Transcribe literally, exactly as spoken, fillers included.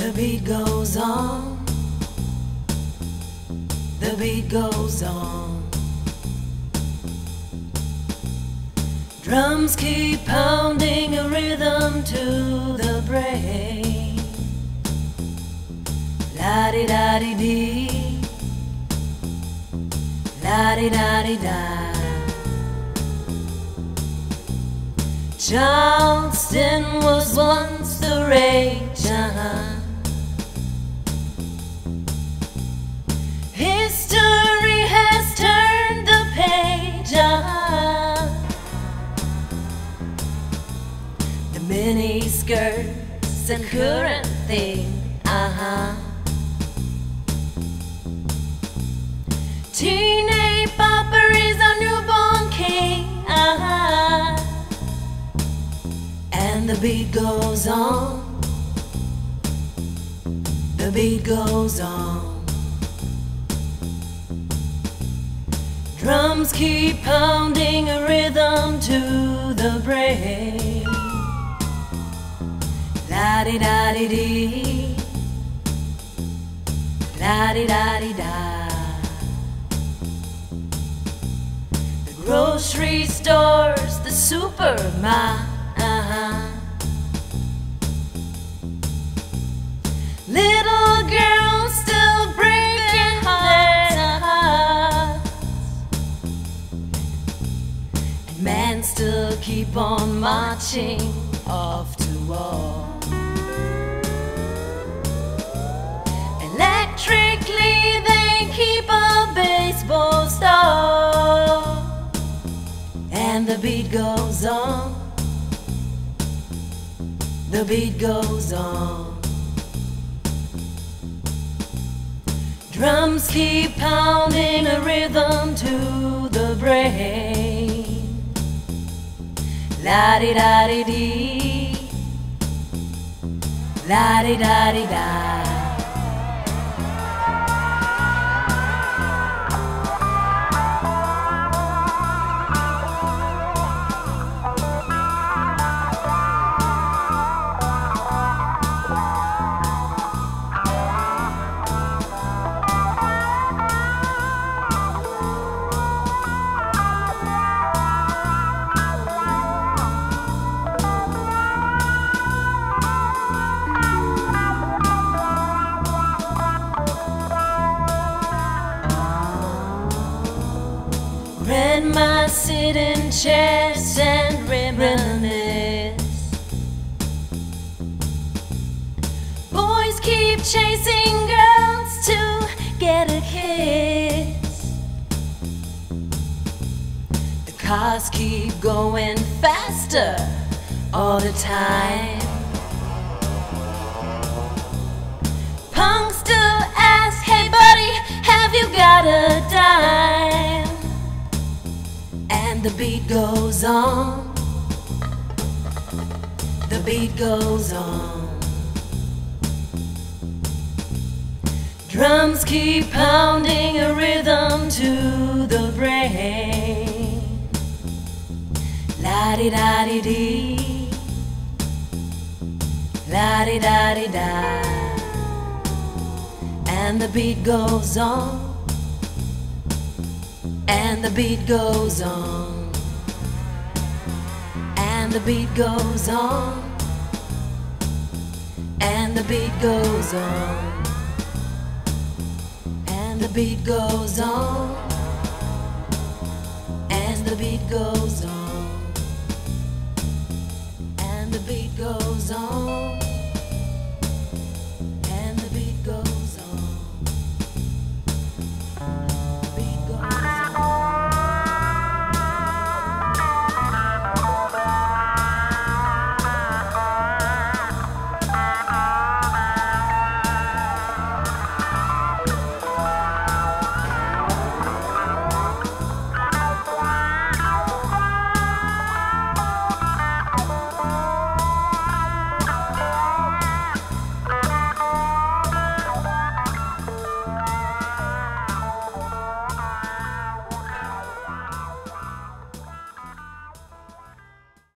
The beat goes on, the beat goes on. Drums keep pounding a rhythm to the brain. La-di-da-di-dee, la-di-da-di-da. Charleston was once the rage, uh-huh. History has turned the page, uh-huh. The mini skirts and current thing, uh-huh. Teenage popper is our newborn king, uh-huh. And the beat goes on, the beat goes on. Drums keep pounding a rhythm to the brain. La-di-da-di-dee, la-di-da-di-da. The grocery stores, the supermarket, uh-huh. Little girls still breaking hearts, uh-huh. And men still keep on marching off to war. Electrically they keep a baseball star. And the beat goes on, the beat goes on. Drums keep pounding a rhythm to the brain. La-di-da-di-dee, la-di-da-di-da. My sitting chairs and reminisce. Boys keep chasing girls to get a kiss. The cars keep going faster all the time. Punks still ask, hey buddy, have you got a dime? And the beat goes on, the beat goes on. Drums keep pounding a rhythm to the brain. La-di-da-di-dee, la-di-da-di-da. And the beat goes on, and the beat goes on, and the beat goes on, and the beat goes on, and the beat goes on, and the beat goes on.